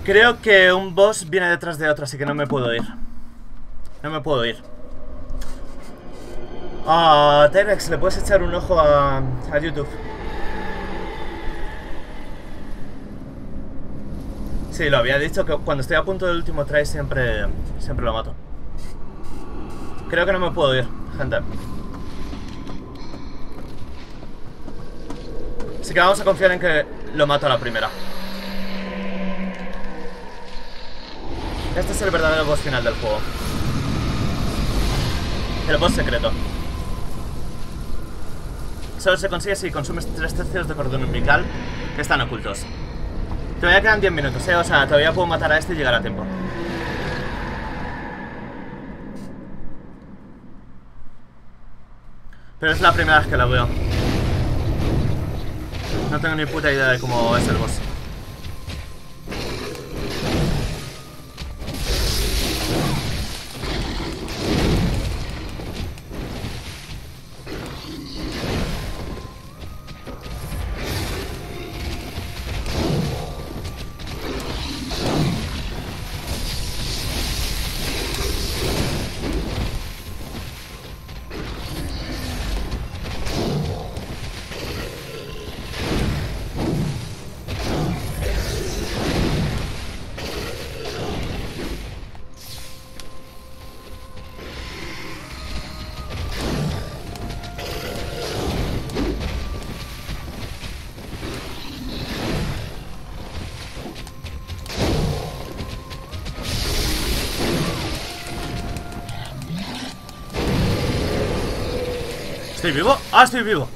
Creo que un boss viene detrás de otro, así que no me puedo ir. No me puedo ir. T-Rex, le puedes echar un ojo a YouTube. Sí, lo había dicho, que cuando estoy a punto del último try siempre lo mato. Creo que no me puedo ir, gente. Así que vamos a confiar en que lo mato a la primera. Este es el verdadero boss final del juego. El boss secreto. Solo se consigue si consumes 3 tercios de cordón umbilical que están ocultos. Todavía quedan 10 minutos, o sea, todavía puedo matar a este y llegar a tiempo. Pero es la primera vez que lo veo. No tengo ni puta idea de cómo es el boss. ¿Estoy vivo? ¡Ah, estoy vivo!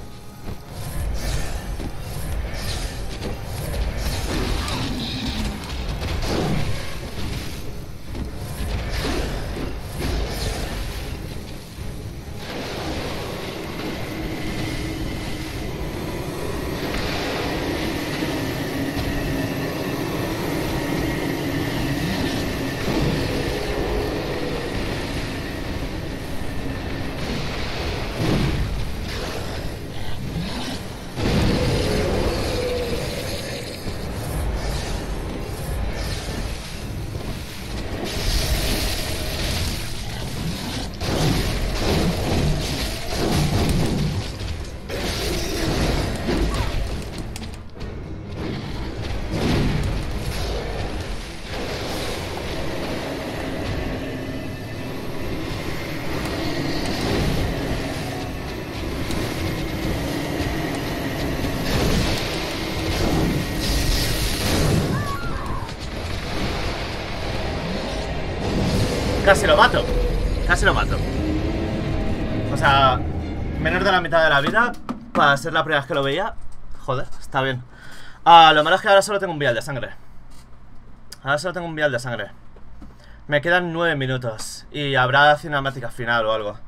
Casi lo mato. Casi lo mato. O sea, menos de la mitad de la vida para ser la primera vez que lo veía. Joder, está bien. Lo malo es que ahora solo tengo un vial de sangre. Ahora solo tengo un vial de sangre. Me quedan 9 minutos. Y habrá cinemática final o algo.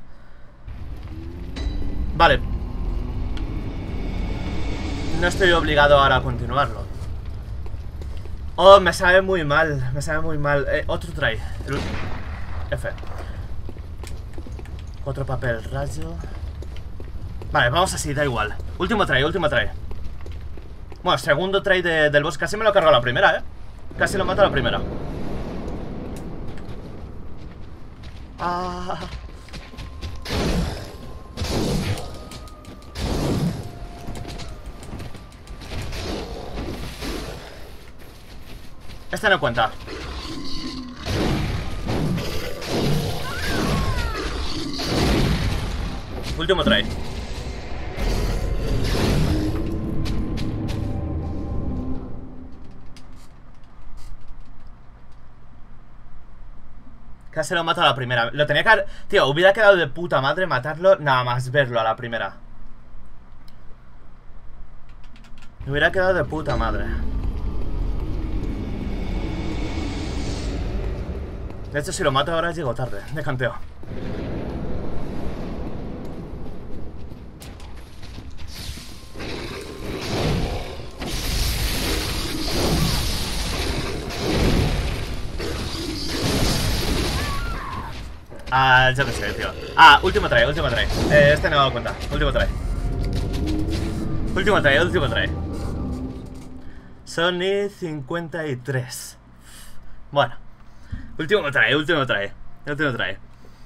Vale. No estoy obligado ahora a continuarlo. Oh, me sabe muy mal. Me sabe muy mal. Otro try. El último. F. Otro papel rayo. Vale, vamos así, da igual. Último try, último try. Bueno, segundo try del boss. Casi me lo cargo a la primera, Casi lo mato a la primera. Este no cuenta. Último try. Casi lo mato a la primera. Lo tenía que... Tío, hubiera quedado de puta madre matarlo nada más verlo a la primera. Me hubiera quedado de puta madre. De hecho, si lo mato ahora llego tarde. De canteo. Yo qué sé, tío. Último try, último try. Este no me cuenta. Último try. Último try, último try. Sony 53. Bueno. Último try, último try. Último try.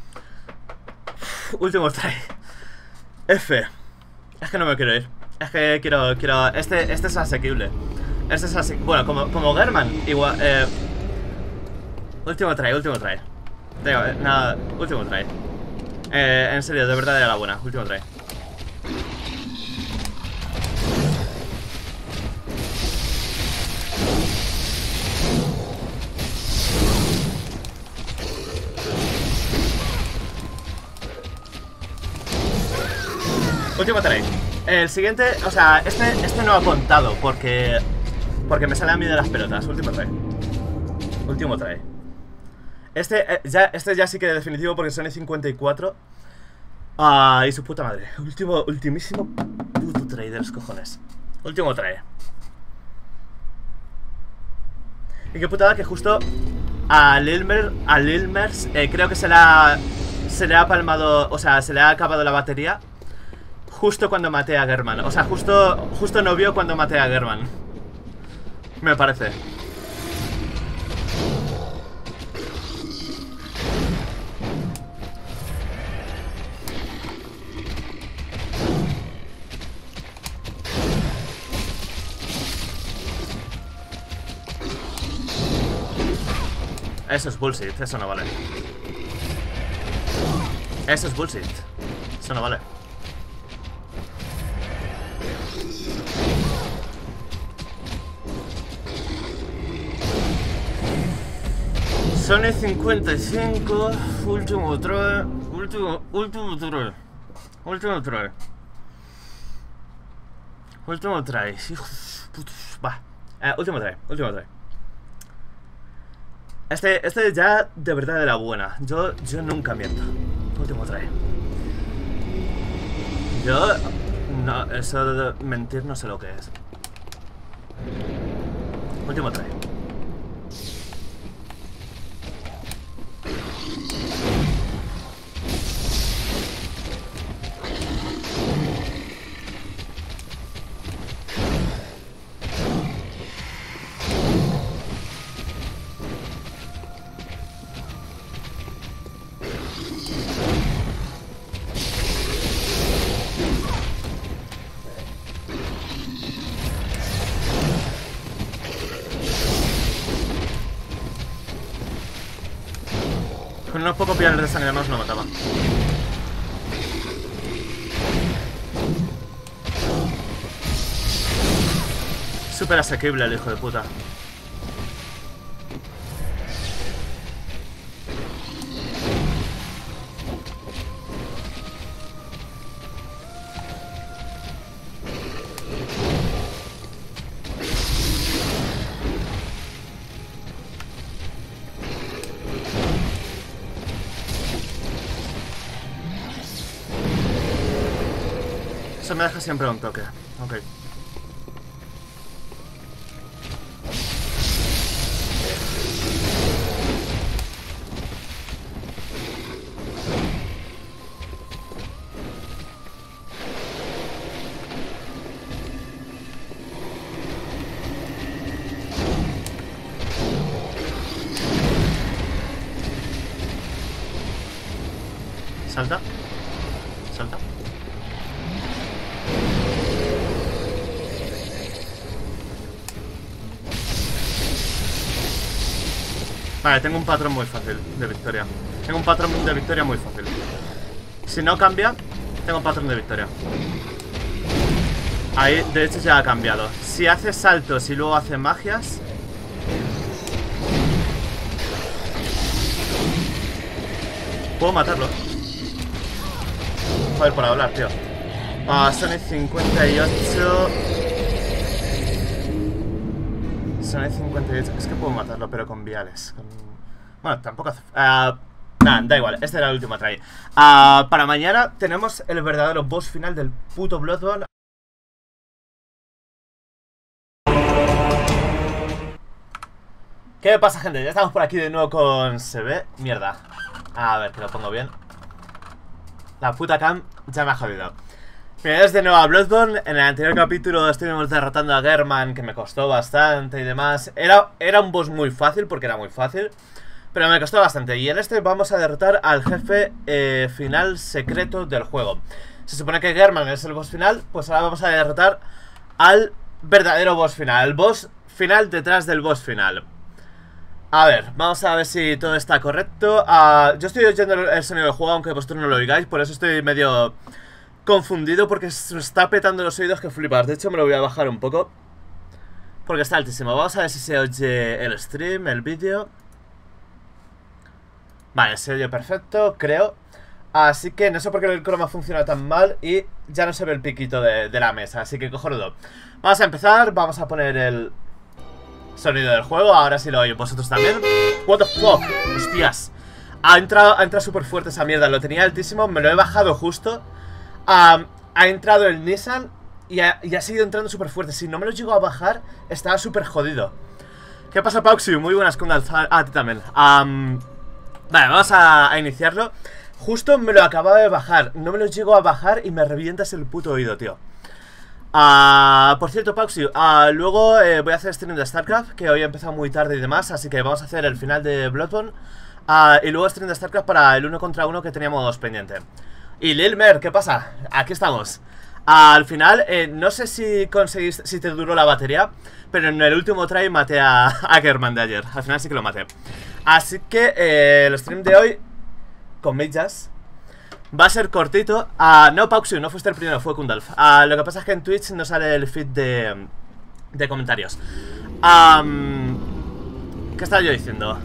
Último try. F. Es que no me quiero ir. Es que quiero... Este es asequible. Este es asequible. Bueno, como German. Igual... Último try, último try. Nada, último try. En serio, de verdad era la buena. Último try. Último try. El siguiente, o sea, este no ha contado porque me sale a mí de las pelotas. Último try. Último try. Este ya sí que es definitivo porque son 54. Y su puta madre. Ultimísimo puto try de los cojones. Último try. Y qué putada que justo a Lilmers creo que se le ha palmado, o sea, se le ha acabado la batería justo cuando maté a German. O sea, justo no vio cuando maté a German. Me parece. Eso es bullshit, eso no vale. Eso es bullshit. Eso no vale. Sony 55. Último try. Último try. Último try. Último try. Va. Último try. Último try. Este ya de verdad era buena. Yo nunca miento. Último try. Yo... No, eso de mentir no sé lo que es. Último try. Con unos pocos pilares de sangre más no mataba. Súper asequible el hijo de puta. Eso me deja siempre un toque. Ok. Salta. Salta. Vale, tengo un patrón muy fácil de victoria. Tengo un patrón de victoria muy fácil. Si no cambia, tengo un patrón de victoria. Ahí, de hecho, ya ha cambiado. Si hace saltos y luego hace magias... Puedo matarlo. Joder, por hablar, tío. Sonic 58. Sonic 58. Es que puedo matarlo, pero con viales. Bueno, tampoco hace... Nada, da igual. Este era el último try. Para mañana tenemos el verdadero boss final del puto Bloodborne. ¿Qué pasa, gente? Ya estamos por aquí de nuevo con... ¿Se ve? Mierda. A ver, que lo pongo bien. La puta cam ya me ha jodido. Bienvenidos de nuevo a Bloodborne. En el anterior capítulo estuvimos derrotando a Gehrman, que me costó bastante y demás. Era un boss muy fácil, porque era muy fácil, pero me costó bastante. Y en este vamos a derrotar al jefe final secreto del juego. Se supone que Gehrman es el boss final, pues ahora vamos a derrotar al verdadero boss final, el boss final detrás del boss final. A ver, vamos a ver si todo está correcto. Yo estoy oyendo el sonido del juego, aunque vosotros no lo oigáis, por eso estoy medio confundido, porque se está petando los oídos que flipas. De hecho me lo voy a bajar un poco, porque está altísimo. Vamos a ver si se oye el stream, el vídeo. Vale, se oye perfecto, creo. Así que no sé por qué el croma funciona tan mal y ya no se ve el piquito de la mesa, así que cojonudo. Vamos a empezar, vamos a poner el sonido del juego, ahora sí lo oís vosotros también. What the fuck, hostias. Ha entrado súper fuerte esa mierda, lo tenía altísimo, me lo he bajado justo. Ha entrado el Nissan y ha seguido entrando súper fuerte. Si no me lo llego a bajar, estaba súper jodido. ¿Qué pasa, Pauxiu? Muy buenas con a ti también. Vale, vamos a iniciarlo. Justo me lo acababa de bajar. No me lo llego a bajar y me revientas el puto oído, tío. Por cierto, Pauxiu, luego voy a hacer stream de StarCraft, que hoy he empezado muy tarde y demás, así que vamos a hacer el final de Bloodborne. Y luego stream de StarCraft para el 1 contra 1 que teníamos pendiente. Y Lilmer, ¿qué pasa? Aquí estamos. Al final, no sé si conseguiste, si te duró la batería, pero en el último try maté a Gehrman de ayer. Al final sí que lo maté. Así que el stream de hoy, con Midjas, va a ser cortito. No, Pauxiu, no fuiste el primero, fue Kundalf. Lo que pasa es que en Twitch no sale el feed de comentarios. ¿Qué estaba yo diciendo?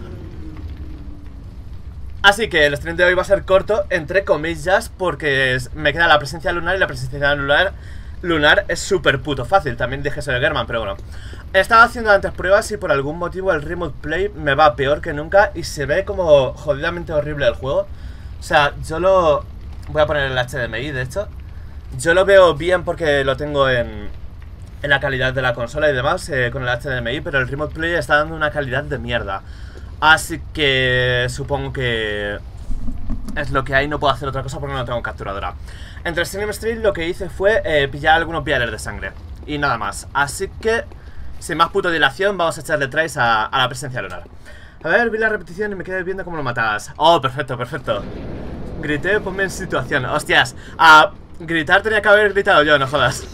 Así que el stream de hoy va a ser corto, entre comillas, porque me queda la presencia lunar y la presencia lunar es súper puto fácil. También dije eso de Gehrman, pero bueno. Estaba haciendo antes pruebas y por algún motivo el Remote Play me va peor que nunca y se ve como jodidamente horrible el juego. O sea, yo lo... Voy a poner el HDMI, de hecho. Yo lo veo bien porque lo tengo en la calidad de la consola y demás, con el HDMI, pero el Remote Play está dando una calidad de mierda. Así que supongo que es lo que hay, no puedo hacer otra cosa porque no tengo capturadora. Entre stream y stream lo que hice fue pillar algunos viales de sangre y nada más. Así que, sin más puto dilación, vamos a echarle tries a la presencia lunar. A ver, vi la repetición y me quedé viendo cómo lo matabas. Oh, perfecto, perfecto. Grité, ponme en situación. Hostias, gritar tenía que haber gritado yo, no jodas.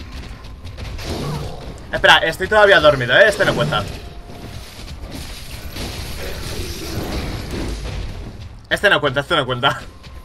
Espera, estoy todavía dormido, este no cuenta. Este no cuenta, este no cuenta.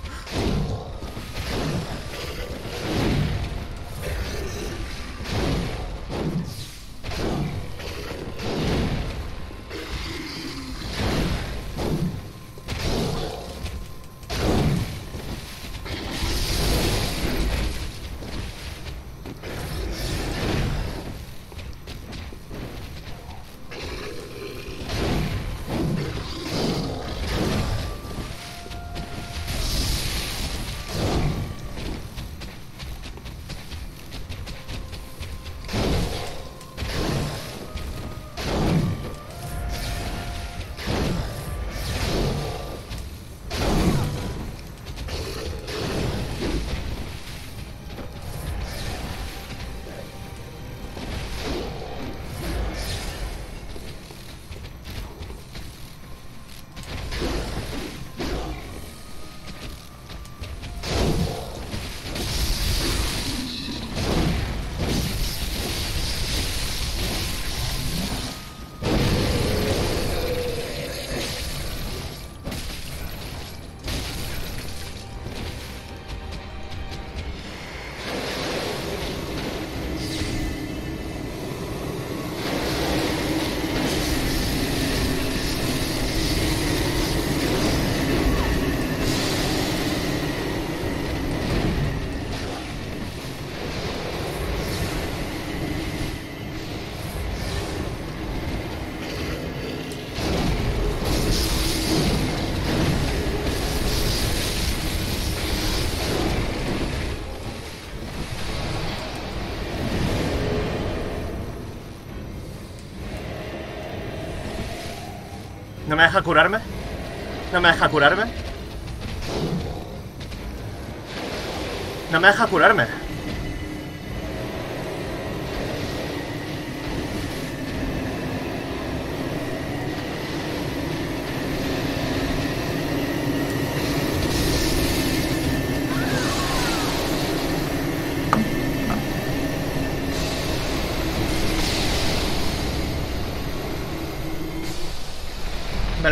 ¿No me deja curarme? ¿No me deja curarme? No me deja curarme.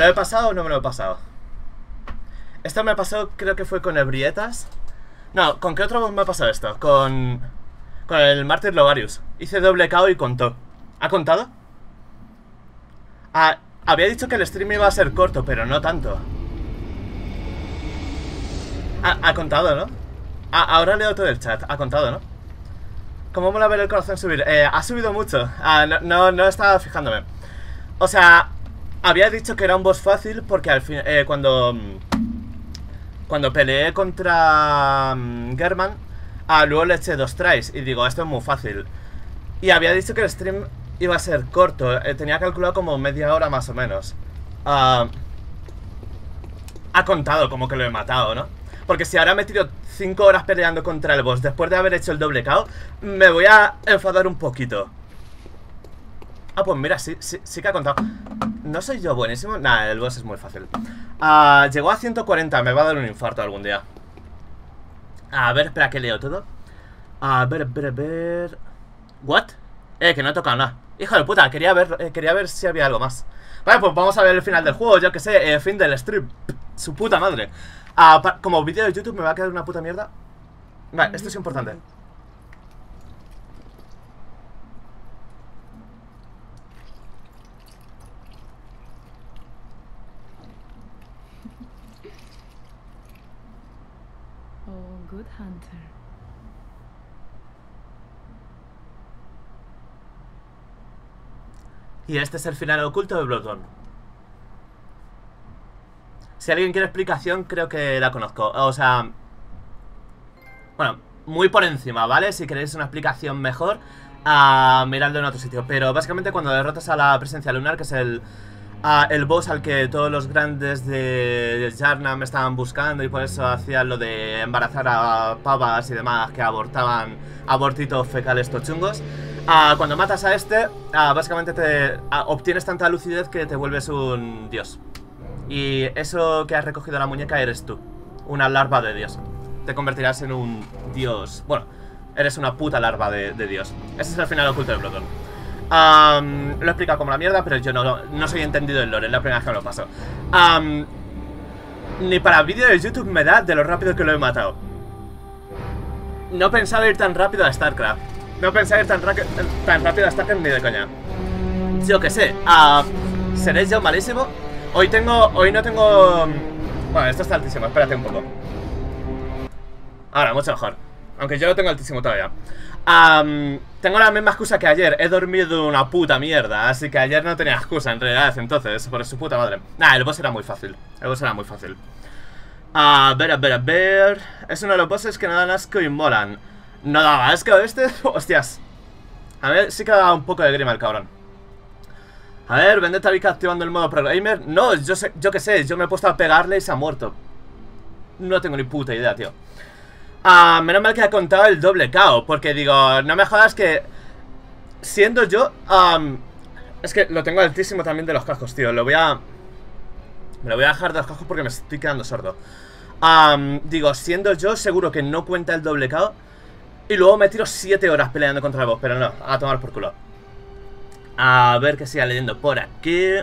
lo he pasado o no me lo he pasado? Esto me pasó, creo que fue con Ebrietas. No, ¿con qué otro boss me ha pasado esto? Con el Mártir Logarius. Hice doble KO y contó. ¿Ha contado? Había dicho que el stream iba a ser corto, pero no tanto. Ha contado, ¿no? Ahora leo todo el chat. Ha contado, ¿no? ¿Cómo mola ver el corazón subir? Ha subido mucho. No estaba fijándome. O sea, había dicho que era un boss fácil porque al fin, cuando peleé contra German, luego le eché 2 tries y digo, esto es muy fácil. Y había dicho que el stream iba a ser corto, tenía calculado como media hora más o menos. Ha contado como que lo he matado, ¿no? Porque si ahora me tiro 5 horas peleando contra el boss después de haber hecho el doble KO, me voy a enfadar un poquito. Pues mira, sí que ha contado. ¿No soy yo buenísimo? Nah, el boss es muy fácil. Llegó a 140, me va a dar un infarto algún día. A ver, espera, que leo todo. A ver. ¿What? Que no he tocado nada. Hijo de puta, quería ver si había algo más. Vale, pues vamos a ver el final del juego, yo que sé, fin del stream. Su puta madre. Como vídeo de YouTube me va a quedar una puta mierda. Vale, esto es importante. Oh, good hunter. Y este es el final oculto de Bloodborne. Si alguien quiere explicación, creo que la conozco. O sea, bueno, muy por encima, ¿vale? Si queréis una explicación mejor, miradlo en otro sitio. Pero básicamente cuando derrotas a la presencia lunar, que es el boss al que todos los grandes de Yharnam estaban buscando, y por eso hacían lo de embarazar a pavas y demás que abortaban abortitos fecales tochungos. Cuando matas a este, básicamente obtienes tanta lucidez que te vuelves un dios. Y eso que has recogido en la muñeca eres tú, una larva de dios. Te convertirás en un dios. Bueno, eres una puta larva de dios. Ese es el final oculto de Bloodborne. Lo he explicado como la mierda, pero yo no soy entendido del lore, es la primera vez que me lo paso. Ni para vídeo de YouTube me da de lo rápido que lo he matado. No pensaba ir tan rápido a StarCraft. No pensaba ir tan rápido a StarCraft ni de coña. Yo que sé, ¿seré yo malísimo? Hoy no tengo... Bueno, esto está altísimo, espérate un poco. Ahora, mucho mejor. Aunque yo lo tengo altísimo todavía. Tengo la misma excusa que ayer. He dormido una puta mierda. Así que ayer no tenía excusa en realidad. Entonces, por su puta madre. Nah, el boss era muy fácil. El boss era muy fácil. A ver. Es uno de los bosses que no dan asco y molan. No daba asco este. Hostias. A ver, sí que da un poco de grima el cabrón. A ver, Vendetta Vic activando el modo Pro Gamer. No, yo qué sé, yo me he puesto a pegarle y se ha muerto. No tengo ni puta idea, tío. Menos mal que ha contado el doble KO. Porque digo, no me jodas que siendo yo es que lo tengo altísimo también de los cascos, tío. Me lo voy a dejar de los cascos porque me estoy quedando sordo. Digo, siendo yo seguro que no cuenta el doble KO. Y luego me tiro 7 horas peleando contra el boss. Pero no, a tomar por culo. A ver que siga leyendo por aquí.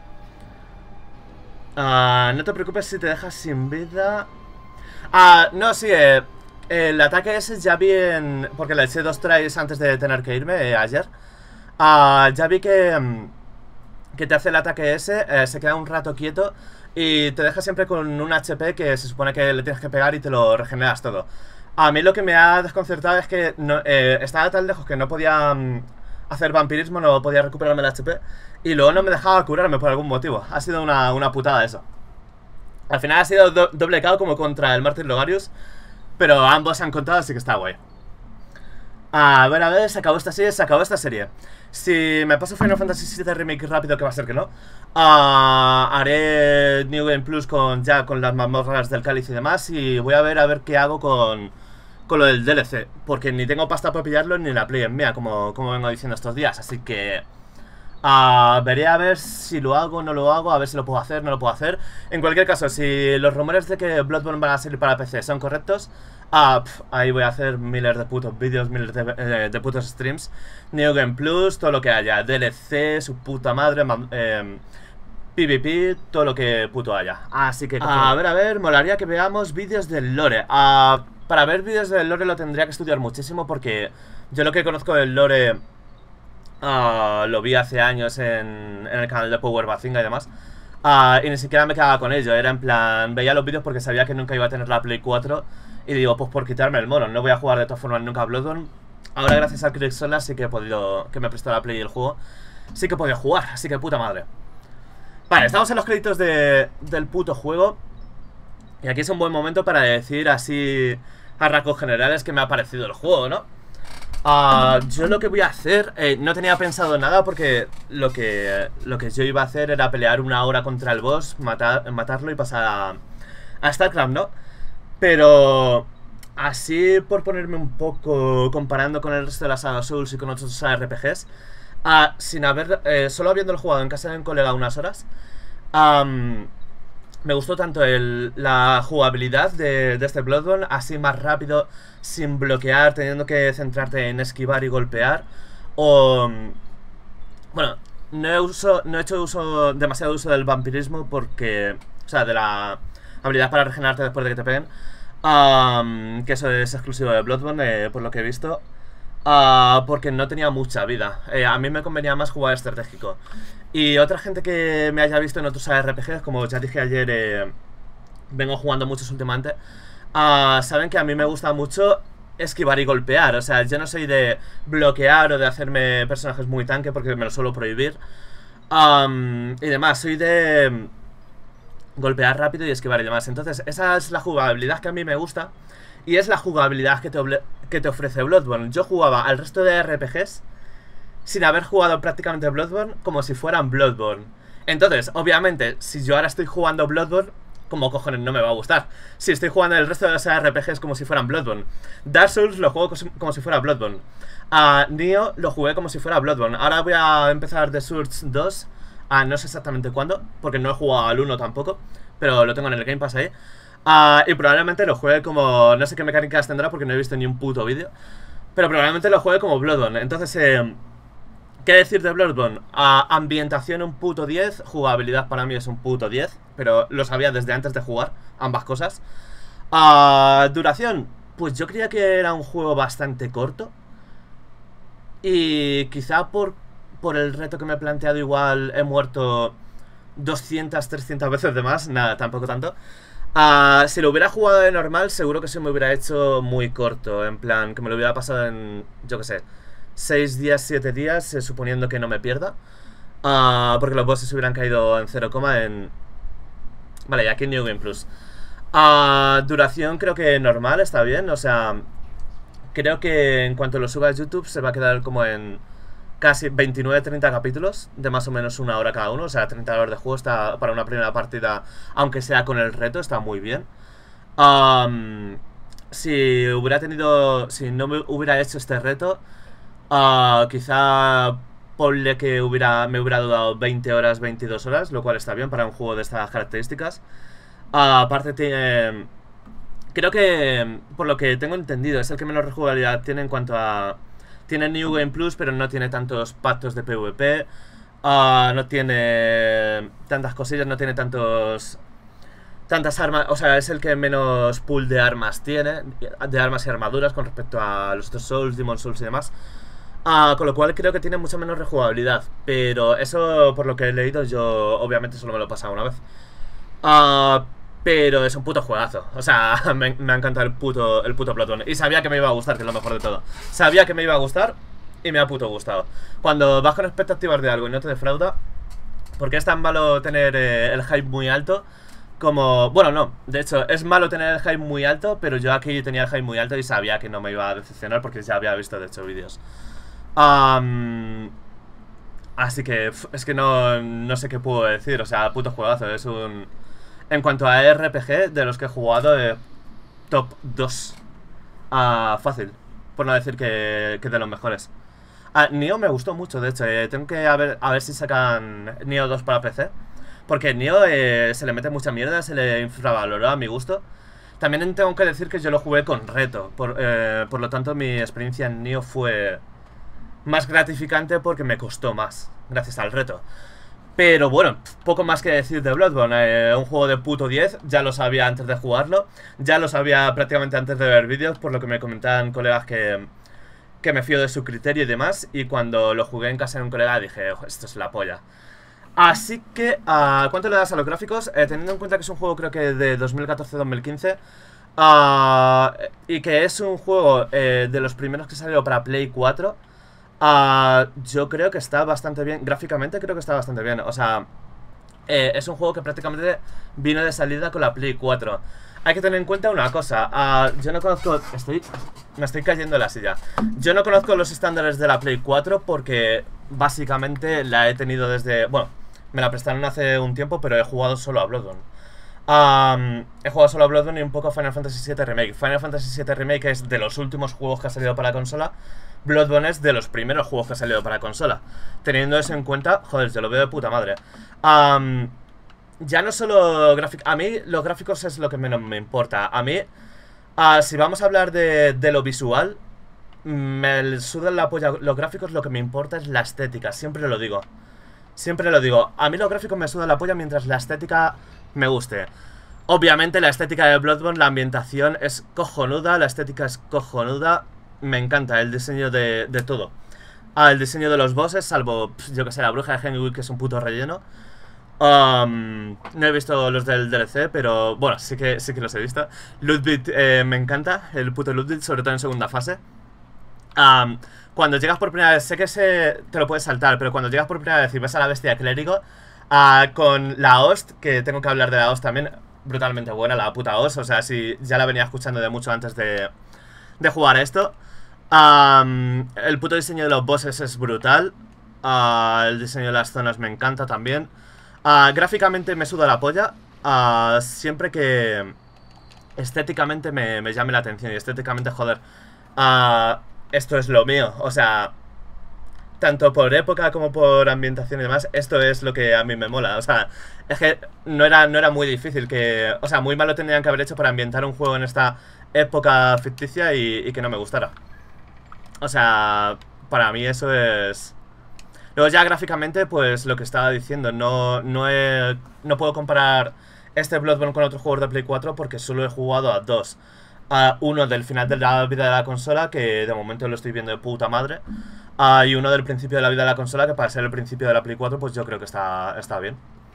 No te preocupes si te dejas sin vida. No, sí, el ataque ese ya vi porque le eché 2 tries antes de tener que irme ayer. Ya vi que te hace el ataque ese, se queda un rato quieto y te deja siempre con un HP que se supone que le tienes que pegar y te lo regeneras todo. A mí lo que me ha desconcertado es que estaba tan lejos que no podía hacer vampirismo, no podía recuperarme el HP y luego no me dejaba curarme por algún motivo. Ha sido una putada eso. Al final ha sido doble KO como contra el Mártir Logarius, pero ambos se han contado, así que está guay. A ver, se acabó esta serie, Si me paso Final Fantasy VII Remake rápido, que va a ser que no, haré New Game Plus con las mazmorras del cáliz y demás. Y voy a ver qué hago con lo del DLC, porque ni tengo pasta para pillarlo ni la Play en mía, como vengo diciendo estos días. Así que veré a ver si lo hago o no lo hago, a ver si lo puedo hacer, no lo puedo hacer. En cualquier caso, si los rumores de que Bloodborne van a salir para PC son correctos, ahí voy a hacer miles de putos vídeos, miles de putos streams, New Game Plus, todo lo que haya, DLC, su puta madre, PvP, todo lo que puto haya. Así que, a ver, molaría que veamos vídeos del lore. Para ver vídeos del lore lo tendría que estudiar muchísimo porque yo lo que conozco del lore lo vi hace años en el canal de Power Bazinga y demás. Y ni siquiera me quedaba con ello, era en plan, veía los vídeos porque sabía que nunca iba a tener la Play 4 y digo, pues por quitarme el mono, no voy a jugar de todas formas nunca a Bloodborne. Ahora gracias a Crick Solar sí que he podido, que me prestó la Play y el juego, sí que he podido jugar, así que puta madre. Vale, estamos en los créditos del puto juego y aquí es un buen momento para decir así a rasgos generales que me ha parecido el juego, ¿no? Yo lo que voy a hacer, no tenía pensado nada porque lo que yo iba a hacer era pelear 1 hora contra el boss, matarlo y pasar a StarCraft, ¿no? Pero así por ponerme un poco comparando con el resto de la saga Souls y con otros RPGs, sin haber, solo habiéndolo jugado en casa de un colega unas horas, me gustó tanto la jugabilidad de este Bloodborne, así más rápido, sin bloquear, teniendo que centrarte en esquivar y golpear. Bueno, no he hecho demasiado uso del vampirismo porque... O sea, de la habilidad para regenerarte después de que te peguen. Que eso es exclusivo de Bloodborne, por lo que he visto. Porque no tenía mucha vida. A mí me convenía más jugar estratégico. Y otra gente que me haya visto en otros RPGs, como ya dije ayer, vengo jugando muchos últimamente, saben que a mí me gusta mucho esquivar y golpear. O sea, yo no soy de bloquear o de hacerme personajes muy tanque porque me lo suelo prohibir. Y demás, soy de golpear rápido y esquivar y demás. Entonces, esa es la jugabilidad que a mí me gusta. Y es la jugabilidad que te ofrece Bloodborne. Yo jugaba al resto de RPGs sin haber jugado prácticamente Bloodborne como si fueran Bloodborne. Entonces, obviamente, si yo ahora estoy jugando Bloodborne, como cojones no me va a gustar. Si estoy jugando el resto de los RPGs como si fueran Bloodborne. Dark Souls lo juego como si fuera Bloodborne. Nioh lo jugué como si fuera Bloodborne. Ahora voy a empezar The Surge 2. No sé exactamente cuándo, porque no he jugado al 1 tampoco, pero lo tengo en el Game Pass ahí. Y probablemente lo juegue como... No sé qué mecánicas tendrá porque no he visto ni un puto vídeo, pero probablemente lo juegue como Bloodborne. Entonces, ¿qué decir de Bloodborne? Ambientación un puto 10, jugabilidad para mí es un puto 10, pero lo sabía desde antes de jugar, ambas cosas. Duración, pues yo creía que era un juego bastante corto. Y quizá por el reto que me he planteado igual he muerto 200, 300 veces de más, nada, tampoco tanto. Si lo hubiera jugado de normal, seguro que se me hubiera hecho muy corto. En plan, que me lo hubiera pasado en, yo qué sé, 6 días, 7 días, suponiendo que no me pierda. Porque los bosses hubieran caído en 0, Vale, y aquí New Game Plus. Duración creo que normal, está bien. O sea, creo que en cuanto lo suba a YouTube se va a quedar como en casi 29-30 capítulos de más o menos 1 hora cada uno. O sea, 30 horas de juego está para una primera partida, aunque sea con el reto, está muy bien. Si no me hubiera hecho este reto, quizá ponle que me hubiera dudado 20 horas, 22 horas, lo cual está bien para un juego de estas características. Aparte creo que, por lo que tengo entendido, es el que menos rejugabilidad tiene en cuanto a... Tiene New Game Plus, pero no tiene tantos pactos de PvP. No tiene tantas cosillas, no tiene tantas armas. O sea, es el que menos pool de armas tiene, de armas y armaduras con respecto a los otros Souls, Demon Souls y demás. Con lo cual creo que tiene mucha menos rejugabilidad. Pero eso, por lo que he leído, yo obviamente solo me lo he pasado una vez. Pero es un puto juegazo. O sea, me ha encantado el puto Bloodborne. Y sabía que me iba a gustar, que es lo mejor de todo. Sabía que me iba a gustar y me ha puto gustado. Cuando vas con expectativas de algo y no te defrauda, porque es tan malo tener el hype muy alto como... Bueno, no, de hecho, es malo tener el hype muy alto, pero yo aquí tenía el hype muy alto y sabía que no me iba a decepcionar porque ya había visto, de hecho, vídeos. Así que es que no sé qué puedo decir. O sea, puto juegazo, es un... En cuanto a RPG, de los que he jugado, top 2. Fácil, por no decir que de los mejores. Nioh me gustó mucho, de hecho. Tengo que a ver si sacan Nioh 2 para PC. Porque Nioh se le mete mucha mierda, se le infravaloró a mi gusto. También tengo que decir que yo lo jugué con reto. Por lo tanto, mi experiencia en Nioh fue más gratificante porque me costó más, gracias al reto. Pero bueno, poco más que decir de Bloodborne. Un juego de puto 10, ya lo sabía antes de jugarlo, ya lo sabía prácticamente antes de ver vídeos, por lo que me comentaban colegas que me fío de su criterio y demás. Y cuando lo jugué en casa de un colega dije, esto es la polla. Así que, ¿cuánto le das a los gráficos? Teniendo en cuenta que es un juego creo que de 2014-2015 y que es un juego de los primeros que salió para Play 4, yo creo que está bastante bien. Gráficamente creo que está bastante bien. O sea, es un juego que prácticamente vino de salida con la Play 4. Hay que tener en cuenta una cosa. Yo no conozco... Me estoy cayendo en la silla. Yo no conozco los estándares de la Play 4 porque básicamente la he tenido desde... Bueno, me la prestaron hace un tiempo, pero he jugado solo a Bloodborne. He jugado solo a Bloodborne y un poco a Final Fantasy VII Remake. Final Fantasy VII Remake es de los últimos juegos que ha salido para consola. Bloodborne es de los primeros juegos que ha salido para consola. Teniendo eso en cuenta, joder, yo lo veo de puta madre. Ya no solo gráficos. A mí los gráficos es lo que menos me importa. A mí, si vamos a hablar de lo visual, me sudan la polla los gráficos. Lo que me importa es la estética, siempre lo digo. Siempre lo digo, a mí los gráficos me sudan la polla mientras la estética me guste. Obviamente la estética de Bloodborne, la ambientación es cojonuda, la estética es cojonuda. Me encanta el diseño de todo. El diseño de los bosses, salvo, yo que sé, la bruja de Henry, que es un puto relleno. No he visto los del DLC, pero bueno, sí que los he visto. Ludwig, me encanta, el puto Ludwig, sobre todo en segunda fase. Cuando llegas por primera vez, sé que te lo puedes saltar, pero cuando llegas por primera vez y ves a la bestia clérigo, con la host, que tengo que hablar de la host también, brutalmente buena la puta host, o sea, si ya la venía escuchando de mucho antes de jugar esto. El puto diseño de los bosses es brutal, el diseño de las zonas me encanta también. Gráficamente me suda la polla, siempre que estéticamente me llame la atención y estéticamente, joder, esto es lo mío, o sea, tanto por época como por ambientación y demás, esto es lo que a mí me mola. O sea, es que no era muy difícil que... O sea, muy mal lo tendrían que haber hecho para ambientar un juego en esta época ficticia y que no me gustara. O sea, para mí eso es... Luego ya gráficamente, pues lo que estaba diciendo, no puedo comparar este Bloodborne con otros juegos de Play 4 porque solo he jugado a dos. Uno del final de la vida de la consola, que de momento lo estoy viendo de puta madre. Y uno del principio de la vida de la consola, que para ser el principio de la Play 4, pues yo creo que está bien.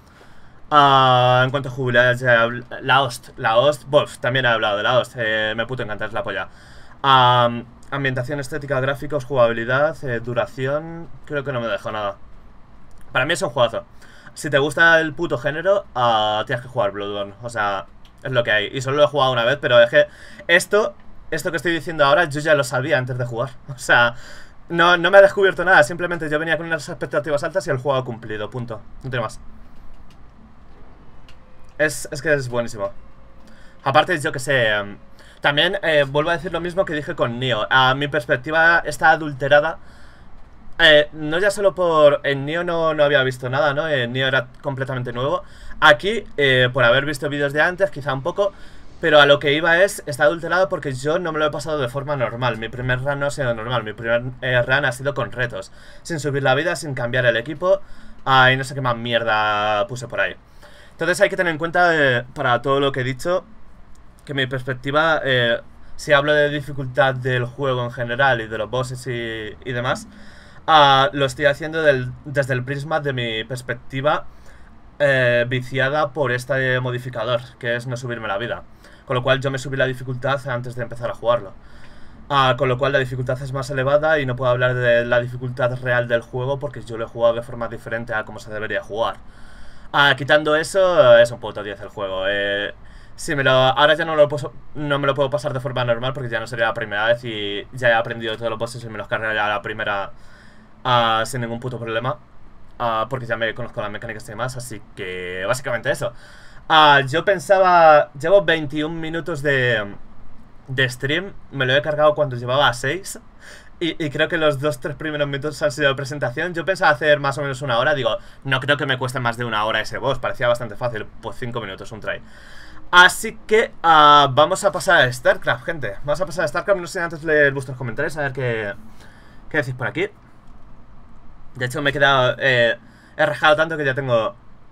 En cuanto a jugabilidad, la host, también he hablado de la host, me puto encanta, es la polla. Ambientación, estética, gráficos, jugabilidad, duración, creo que no me dejo nada. Para mí es un juegazo. Si te gusta el puto género, tienes que jugar Bloodborne, o sea... Es lo que hay, y solo lo he jugado una vez, pero es que esto que estoy diciendo ahora yo ya lo sabía antes de jugar. O sea, no me ha descubierto nada, simplemente yo venía con unas expectativas altas y el juego ha cumplido, punto. No tiene más. Es que es buenísimo. Aparte, yo que sé, también vuelvo a decir lo mismo que dije con Nioh. Mi perspectiva está adulterada. No ya solo por... En Nioh no había visto nada, ¿no? Nioh era completamente nuevo. Aquí, por haber visto vídeos de antes, quizá un poco, pero a lo que iba está adulterado porque yo no me lo he pasado de forma normal. Mi primer run no ha sido normal, mi primer run ha sido con retos, sin subir la vida, sin cambiar el equipo, y no sé qué más mierda puse por ahí. Entonces hay que tener en cuenta, para todo lo que he dicho, que mi perspectiva, si hablo de dificultad del juego en general y de los bosses y demás, lo estoy haciendo desde el prisma de mi perspectiva viciada por este modificador, que es no subirme la vida. Con lo cual yo me subí la dificultad antes de empezar a jugarlo. Con lo cual la dificultad es más elevada y no puedo hablar de la dificultad real del juego porque yo lo he jugado de forma diferente a como se debería jugar. Quitando eso, es un puto 10 el juego. Ahora ya no me lo puedo pasar de forma normal porque ya no sería la primera vez y ya he aprendido todos los bosses y me los cargaré a la primera sin ningún puto problema. Porque ya me conozco las mecánicas y demás, así que básicamente eso. Yo pensaba... Llevo 21 minutos de stream, me lo he cargado cuando llevaba 6 y creo que los 2-3 primeros minutos han sido de presentación. Yo pensaba hacer más o menos una hora, digo, no creo que me cueste más de una hora ese boss, parecía bastante fácil, pues 5 minutos un try. Así que vamos a pasar a StarCraft, gente. Vamos a pasar a StarCraft, no sé antes leer vuestros comentarios, a ver qué decís por aquí. De hecho me he quedado... He rajado tanto que ya tengo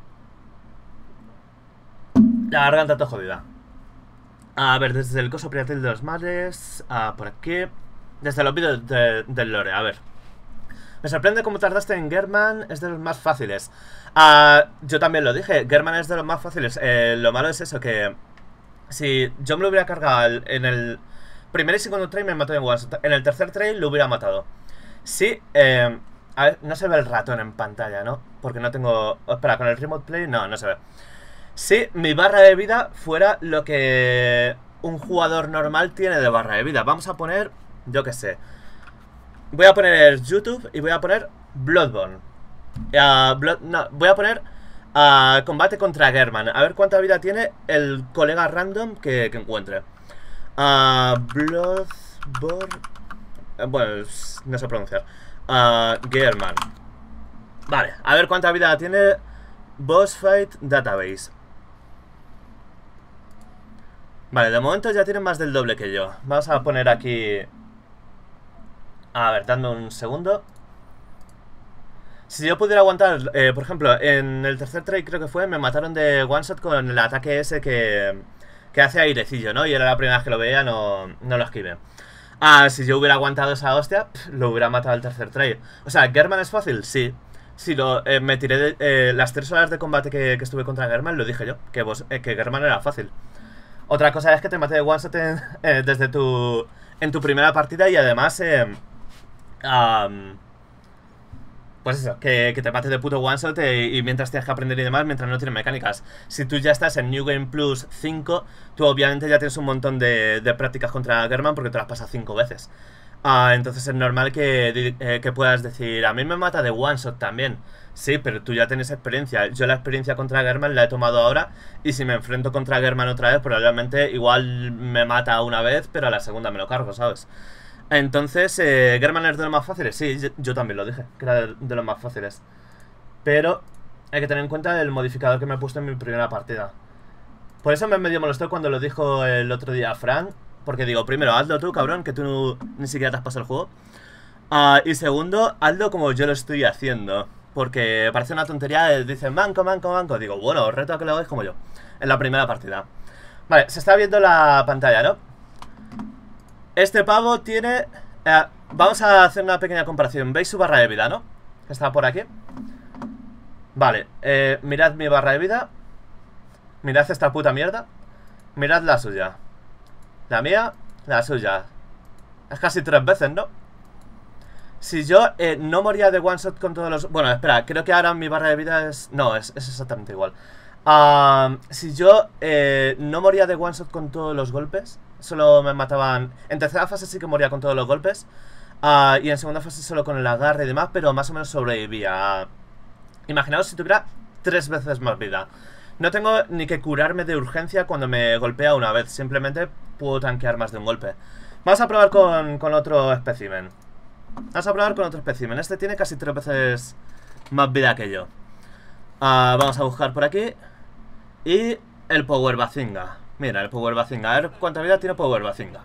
la garganta toda jodida. A ver, desde el coso priatil de los mares. Por aquí. Desde los vídeos del lore, a ver. Me sorprende cómo tardaste en Gehrman, es de los más fáciles. Yo también lo dije, Gehrman es de los más fáciles. Lo malo es eso, que si yo me lo hubiera cargado en el primer y segundo trail me mató en one shot. En el tercer trail lo hubiera matado. Sí, a ver, no se ve el ratón en pantalla, ¿no? Porque no tengo... espera, con el remote play no se ve. Si mi barra de vida fuera lo que un jugador normal tiene de barra de vida. Vamos a poner, yo qué sé, voy a poner YouTube y voy a poner Bloodborne. Voy a poner combate contra Gehrman. A ver cuánta vida tiene el colega random que encuentre. Bloodborne. Bueno, no sé pronunciar. Gehrman. Vale, a ver cuánta vida tiene Boss Fight Database. Vale, de momento ya tiene más del doble que yo. Vamos a poner aquí... A ver, dame un segundo. Si yo pudiera aguantar, por ejemplo, en el tercer trade creo que fue, me mataron de one shot con el ataque ese que hace airecillo, ¿no? Y era la primera vez que lo veía, no lo esquivé. Si yo hubiera aguantado esa hostia, lo hubiera matado al tercer trade. O sea, ¿Gehrman es fácil? Sí. Si me tiré las 3 horas de combate que estuve contra Gehrman, lo dije yo, que Gehrman era fácil. Otra cosa es que te maté de one shot en tu primera partida y además... pues eso, que te mates de puto one shot y mientras tienes que aprender y demás, mientras no tienes mecánicas. Si tú ya estás en New Game Plus 5, tú obviamente ya tienes un montón de prácticas contra Gehrman porque te las pasas 5 veces. Entonces es normal que puedas decir, a mí me mata de one shot también. Sí, pero tú ya tienes experiencia. Yo la experiencia contra Gehrman la he tomado ahora y si me enfrento contra Gehrman otra vez, probablemente igual me mata una vez, pero a la segunda me lo cargo, ¿sabes? Entonces, ¿Gehrman es de los más fáciles? Sí, yo también lo dije, que era de los más fáciles. Pero hay que tener en cuenta el modificador que me he puesto en mi primera partida. Por eso me medio molestó cuando lo dijo el otro día Fran. Porque digo, primero, hazlo tú, cabrón, que tú ni siquiera te has pasado el juego. Y segundo, hazlo como yo lo estoy haciendo. Porque parece una tontería, dicen manco. Digo, bueno, os reto a que lo hagáis como yo, en la primera partida. Vale, se está viendo la pantalla, ¿no? Este pavo tiene... vamos a hacer una pequeña comparación. ¿Veis su barra de vida, no? Que está por aquí. Vale, mirad mi barra de vida. Mirad esta puta mierda. Mirad la suya. La mía, la suya. Es casi 3 veces, ¿no? Si yo no moría de one shot con todos los... Bueno, espera, creo que ahora mi barra de vida es... No, es exactamente igual. Si yo no moría de one shot con todos los golpes, solo me mataban... En tercera fase sí que moría con todos los golpes. Y en segunda fase solo con el agarre y demás, pero más o menos sobrevivía. Imaginaos si tuviera 3 veces más vida. No tengo ni que curarme de urgencia cuando me golpea una vez. Simplemente puedo tanquear más de un golpe. Vamos a probar con otro espécimen. Este tiene casi 3 veces más vida que yo. Vamos a buscar por aquí. Y el Power Bazinga. Mira, el Power Bazinga. A ver cuánta vida tiene Power Bazinga.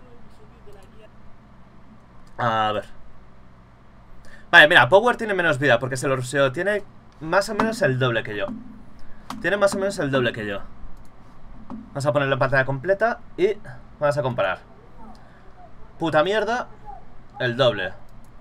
A ver. Vale, mira, Power tiene menos vida porque se lo ruseo. Tiene más o menos el doble que yo. Vamos a poner la pantalla completa y vamos a comparar. Puta mierda, el doble.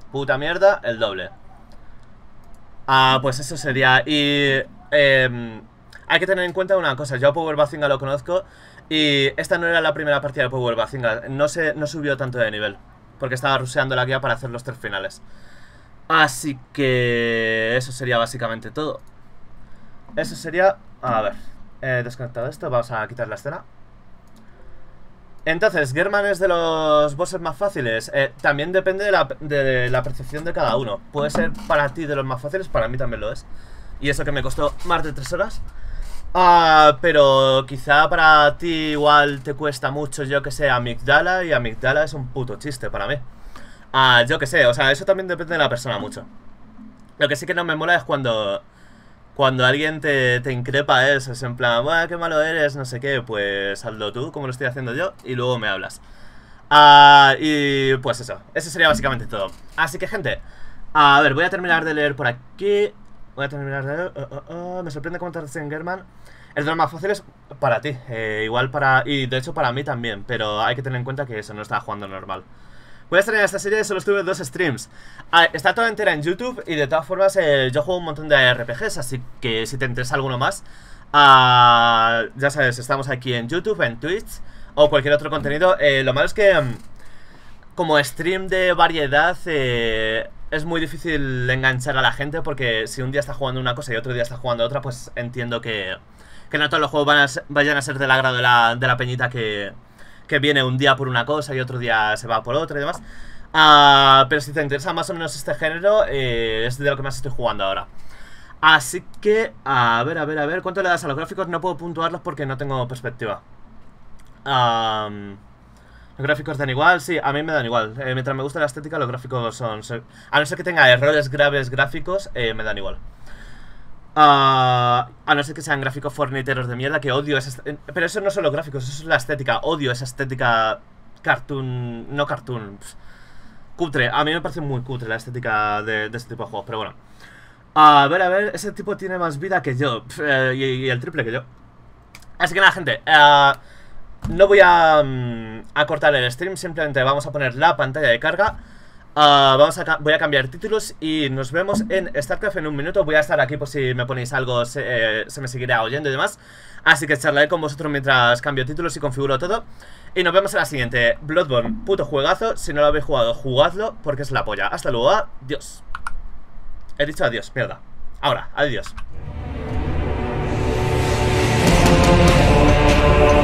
Pues eso sería. Y hay que tener en cuenta una cosa. Yo a Power Bazinga lo conozco y esta no era la primera partida de Power Bazinga. No subió tanto de nivel porque estaba rusheando la guía para hacer los 3 finales. Así que eso sería básicamente todo. Eso sería... A ver, he desconectado esto, vamos a quitar la escena. Entonces, Gehrman es de los bosses más fáciles. También depende de la percepción de cada uno. Puede ser para ti de los más fáciles, para mí también lo es. Y eso que me costó más de 3 horas. Pero quizá para ti igual te cuesta mucho, yo que sé, Amygdala. Y Amygdala es un puto chiste para mí. Yo que sé, o sea, eso también depende de la persona mucho. Lo que sí que no me mola es cuando alguien te increpa eso, es en plan, bueno, qué malo eres, no sé qué, pues hazlo tú, como lo estoy haciendo yo, y luego me hablas. Y pues eso sería básicamente todo. Así que, gente, a ver, voy a terminar de leer por aquí. Voy a terminar de... me sorprende cómo tardas en German. El de los más fáciles para ti, igual para... Y de hecho para mí también, pero hay que tener en cuenta que eso no estaba jugando normal. Voy a estrenar esta serie, solo estuve 2 streams. Está toda entera en YouTube y de todas formas yo juego un montón de RPGs, así que si te interesa alguno más, ya sabes, estamos aquí en YouTube, en Twitch o cualquier otro contenido. Lo malo es que como stream de variedad es muy difícil enganchar a la gente, porque si un día está jugando una cosa y otro día está jugando otra, pues entiendo que no todos los juegos vayan a ser del agrado de la peñita que viene un día por una cosa y otro día se va por otra y demás. Pero si te interesa más o menos este género, es de lo que más estoy jugando ahora. Así que, a ver, ¿cuánto le das a los gráficos? No puedo puntuarlos porque no tengo perspectiva. Los gráficos dan igual, sí, a mí me dan igual. Mientras me gusta la estética, los gráficos son... A no ser que tenga errores graves gráficos, me dan igual. A no ser que sean gráficos forniteros de mierda, que odio esa... Pero eso no son los gráficos, eso es la estética. Odio esa estética cartoon... No cartoon, cutre. A mí me parece muy cutre la estética de este tipo de juegos, pero bueno. A ver, ese tipo tiene más vida que yo, y el triple que yo. Así que nada, gente, no voy a cortar el stream, simplemente vamos a poner la pantalla de carga. Voy a cambiar títulos y nos vemos en StarCraft en un minuto. Voy a estar aquí por si me ponéis algo, se me seguirá oyendo y demás. Así que charlaré con vosotros mientras cambio títulos y configuro todo. Y nos vemos en la siguiente. Bloodborne, puto juegazo. Si no lo habéis jugado, jugadlo porque es la polla. Hasta luego, adiós. He dicho adiós, mierda. Ahora, adiós.